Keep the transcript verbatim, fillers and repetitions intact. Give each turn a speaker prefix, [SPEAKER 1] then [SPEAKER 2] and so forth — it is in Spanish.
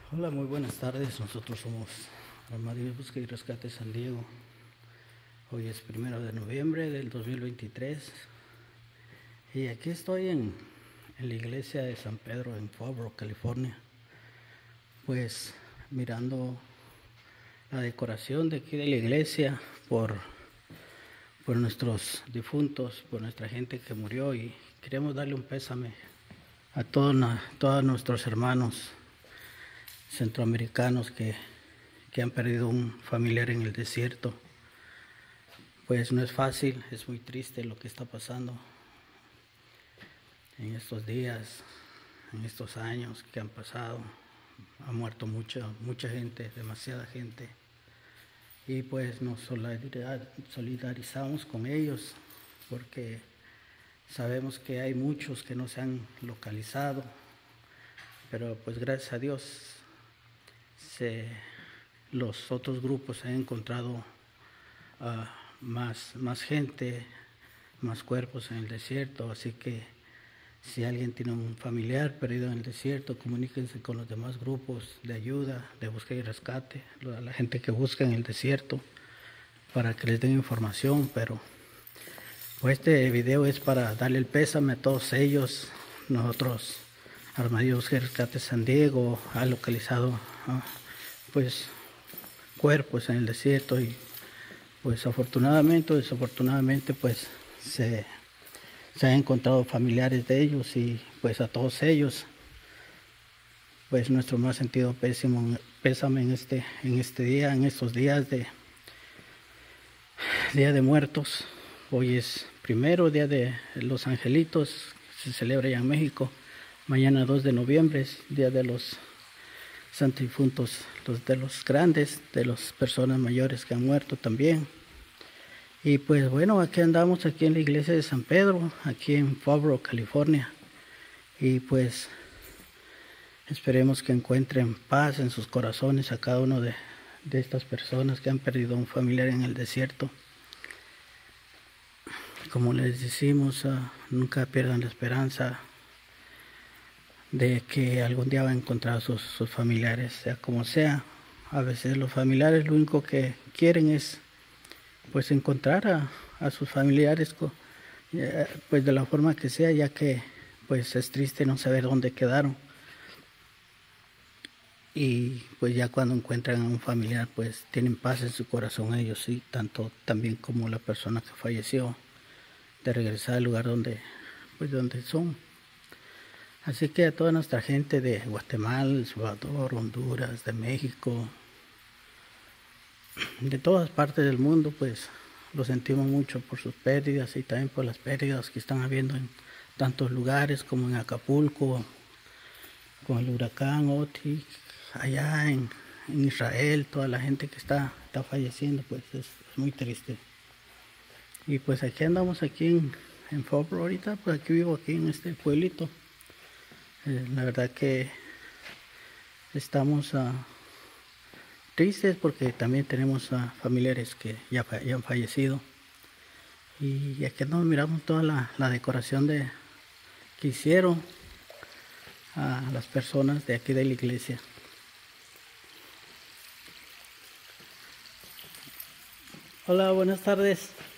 [SPEAKER 1] Hola, muy buenas tardes. Nosotros somos Armadillo Busca y Rescate San Diego. Hoy es primero de noviembre del dos mil veintitrés y aquí estoy en, en la iglesia de San Pedro en Fallbrook, California. Pues mirando la decoración de aquí de la iglesia por, por nuestros difuntos, por nuestra gente que murió, y queremos darle un pésame a todos, todos nuestros hermanos centroamericanos que, que han perdido un familiar en el desierto. Pues no es fácil, es muy triste lo que está pasando en estos días, en estos años que han pasado. Ha muerto mucha, mucha gente, demasiada gente. Y pues nos solidarizamos con ellos porque sabemos que hay muchos que no se han localizado, pero pues gracias a Dios se, los otros grupos han encontrado uh, más, más gente, más cuerpos en el desierto. Así que si alguien tiene un familiar perdido en el desierto, comuníquense con los demás grupos de ayuda, de búsqueda y rescate, a la gente que busca en el desierto, para que les den información. Pero pues este video es para darle el pésame a todos ellos. Nosotros, Armadillo Busca y Rescate San Diego, ha localizado uh, pues cuerpos en el desierto, y pues afortunadamente o desafortunadamente pues se, se han encontrado familiares de ellos, y pues a todos ellos pues nuestro más sentido pésimo, pésame en este, en este día, en estos días de Día de Muertos. Hoy es primero, Día de los Angelitos, se celebra ya en México. Mañana dos de noviembre es Día de los Santos Difuntos, los de los grandes, de las personas mayores que han muerto también. Y pues bueno, aquí andamos aquí en la iglesia de San Pedro, aquí en Fallbrook, California. Y pues esperemos que encuentren paz en sus corazones a cada uno de, de estas personas que han perdido un familiar en el desierto. Como les decimos, uh, nunca pierdan la esperanza de que algún día van a encontrar a sus, sus familiares, sea como sea. A veces los familiares lo único que quieren es pues encontrar a, a sus familiares pues de la forma que sea, ya que pues es triste no saber dónde quedaron. Y pues ya cuando encuentran a un familiar pues tienen paz en su corazón ellos, sí, tanto también como la persona que falleció, de regresar al lugar donde pues donde son. Así que a toda nuestra gente de Guatemala, El Salvador, Honduras, de México, de todas partes del mundo, pues lo sentimos mucho por sus pérdidas, y también por las pérdidas que están habiendo en tantos lugares como en Acapulco, con el huracán Otis, allá en, en Israel, toda la gente que está, está falleciendo, pues es, es muy triste. Y pues aquí andamos aquí en, en Fallbrook ahorita, pues aquí vivo aquí en este pueblito. Eh, la verdad que estamos uh, tristes porque también tenemos uh, familiares que ya, ya han fallecido. Y aquí nos miramos toda la, la decoración de, que hicieron a las personas de aquí de la iglesia. Hola, buenas tardes.